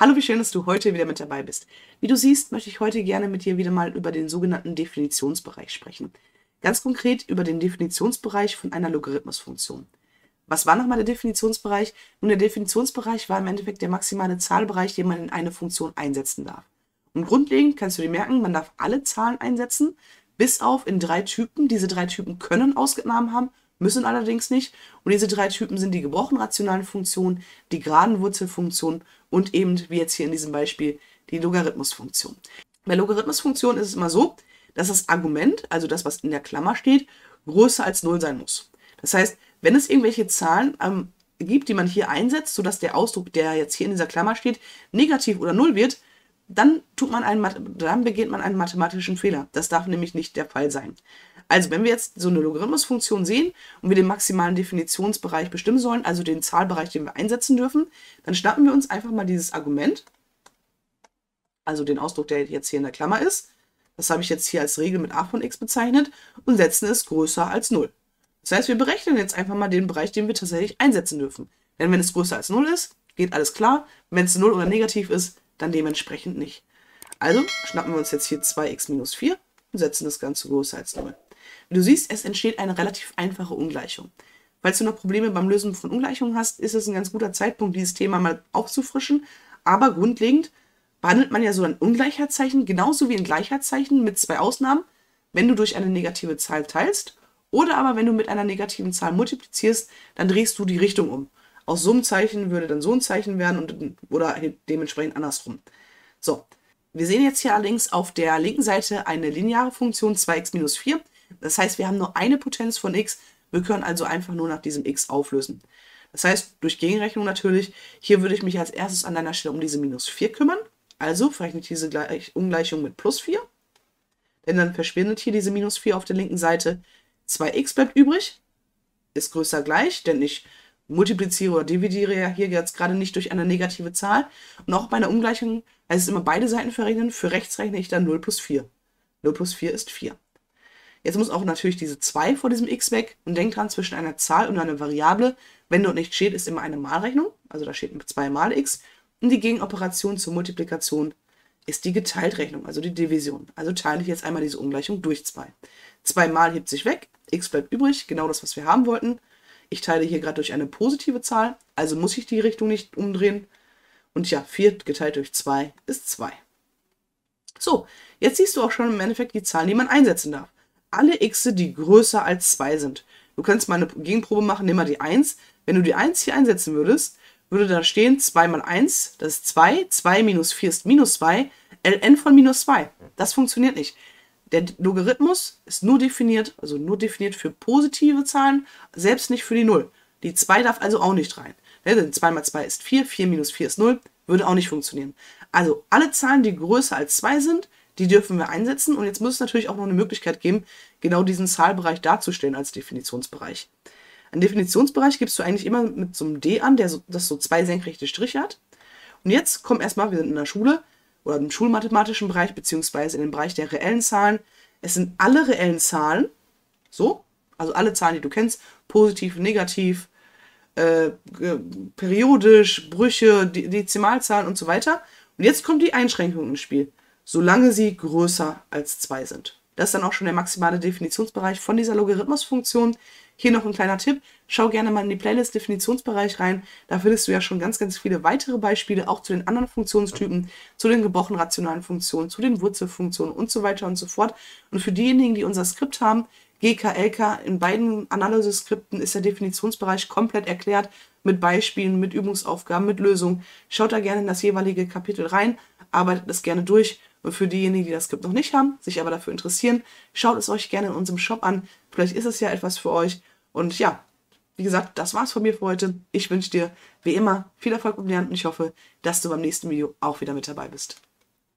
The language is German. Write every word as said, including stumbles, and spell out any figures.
Hallo, wie schön, dass du heute wieder mit dabei bist. Wie du siehst, möchte ich heute gerne mit dir wieder mal über den sogenannten Definitionsbereich sprechen. Ganz konkret über den Definitionsbereich von einer Logarithmusfunktion. Was war nochmal der Definitionsbereich? Nun, der Definitionsbereich war im Endeffekt der maximale Zahlbereich, den man in eine Funktion einsetzen darf. Und grundlegend kannst du dir merken, man darf alle Zahlen einsetzen, bis auf in drei Typen. Diese drei Typen können Ausnahmen haben, müssen allerdings nicht. Und diese drei Typen sind die gebrochen rationalen Funktionen, die geraden Wurzelfunktionen und eben, wie jetzt hier in diesem Beispiel, die Logarithmusfunktion. Bei Logarithmusfunktionen ist es immer so, dass das Argument, also das, was in der Klammer steht, größer als null sein muss. Das heißt, wenn es irgendwelche Zahlen ähm, gibt, die man hier einsetzt, sodass der Ausdruck, der jetzt hier in dieser Klammer steht, negativ oder null wird, dann, tut man einen, dann begeht man einen mathematischen Fehler. Das darf nämlich nicht der Fall sein. Also, wenn wir jetzt so eine Logarithmusfunktion sehen und wir den maximalen Definitionsbereich bestimmen sollen, also den Zahlbereich, den wir einsetzen dürfen, dann schnappen wir uns einfach mal dieses Argument, also den Ausdruck, der jetzt hier in der Klammer ist, das habe ich jetzt hier als Regel mit a von x bezeichnet, und setzen es größer als null. Das heißt, wir berechnen jetzt einfach mal den Bereich, den wir tatsächlich einsetzen dürfen. Denn wenn es größer als null ist, geht alles klar. Wenn es null oder negativ ist, dann dementsprechend nicht. Also schnappen wir uns jetzt hier zwei x minus vier und setzen das Ganze größer als null. Wie du siehst, es entsteht eine relativ einfache Ungleichung. Falls du noch Probleme beim Lösen von Ungleichungen hast, ist es ein ganz guter Zeitpunkt, dieses Thema mal aufzufrischen. Aber grundlegend behandelt man ja so ein Ungleichheitszeichen genauso wie ein Gleichheitszeichen mit zwei Ausnahmen, wenn du durch eine negative Zahl teilst oder aber wenn du mit einer negativen Zahl multiplizierst, dann drehst du die Richtung um. Aus so einem Zeichen würde dann so ein Zeichen werden und, oder dementsprechend andersrum. So, wir sehen jetzt hier allerdings auf der linken Seite eine lineare Funktion zwei x minus vier. Das heißt, wir haben nur eine Potenz von x. Wir können also einfach nur nach diesem x auflösen. Das heißt, durch Gegenrechnung natürlich, hier würde ich mich als erstes an deiner Stelle um diese minus vier kümmern. Also verrechne ich diese Ungleichung mit plus vier. Denn dann verschwindet hier diese minus vier auf der linken Seite. zwei x bleibt übrig, ist größer gleich, denn ich multipliziere oder dividiere ja hier jetzt gerade nicht durch eine negative Zahl. Und auch bei einer Ungleichung heißt es immer beide Seiten verrechnen. Für rechts rechne ich dann null plus vier. null plus vier ist vier. Jetzt muss auch natürlich diese zwei vor diesem x weg. Und denkt dran, zwischen einer Zahl und einer Variable, wenn dort nicht steht, ist immer eine Malrechnung. Also da steht zwei mal x. Und die Gegenoperation zur Multiplikation ist die Geteiltrechnung, also die Division. Also teile ich jetzt einmal diese Ungleichung durch zwei. zwei mal hebt sich weg, x bleibt übrig, genau das, was wir haben wollten. Ich teile hier gerade durch eine positive Zahl, also muss ich die Richtung nicht umdrehen. Und ja, vier geteilt durch zwei ist zwei. So, jetzt siehst du auch schon im Endeffekt die Zahlen, die man einsetzen darf. Alle x, die größer als zwei sind. Du kannst mal eine Gegenprobe machen, nimm mal die eins. Wenn du die eins hier einsetzen würdest, würde da stehen zwei mal eins, das ist zwei, zwei minus vier ist minus zwei, ln von minus zwei. Das funktioniert nicht. Der Logarithmus ist nur definiert, also nur definiert für positive Zahlen, selbst nicht für die null. Die zwei darf also auch nicht rein. Denn zwei mal zwei ist vier, vier minus vier ist null, würde auch nicht funktionieren. Also alle Zahlen, die größer als zwei sind, die dürfen wir einsetzen. Und jetzt muss es natürlich auch noch eine Möglichkeit geben, genau diesen Zahlbereich darzustellen als Definitionsbereich. Ein Definitionsbereich gibst du eigentlich immer mit so einem D an, der so, das so zwei senkrechte Striche hat. Und jetzt kommen erstmal, wir sind in der Schule oder im schulmathematischen Bereich, beziehungsweise in dem Bereich der reellen Zahlen. Es sind alle reellen Zahlen, so, also alle Zahlen, die du kennst, positiv, negativ, äh, periodisch, Brüche, De Dezimalzahlen und so weiter. Und jetzt kommt die Einschränkung ins Spiel, solange sie größer als zwei sind. Das ist dann auch schon der maximale Definitionsbereich von dieser Logarithmusfunktion. Hier noch ein kleiner Tipp, schau gerne mal in die Playlist Definitionsbereich rein, da findest du ja schon ganz, ganz viele weitere Beispiele, auch zu den anderen Funktionstypen, zu den gebrochen rationalen Funktionen, zu den Wurzelfunktionen und so weiter und so fort. Und für diejenigen, die unser Skript haben, G K, L K, in beiden Analyse-Skripten ist der Definitionsbereich komplett erklärt, mit Beispielen, mit Übungsaufgaben, mit Lösungen. Schaut da gerne in das jeweilige Kapitel rein, arbeitet das gerne durch. Und für diejenigen, die das Skript noch nicht haben, sich aber dafür interessieren, schaut es euch gerne in unserem Shop an. Vielleicht ist es ja etwas für euch. Und ja, wie gesagt, das war's von mir für heute. Ich wünsche dir, wie immer, viel Erfolg beim Lernen und ich hoffe, dass du beim nächsten Video auch wieder mit dabei bist.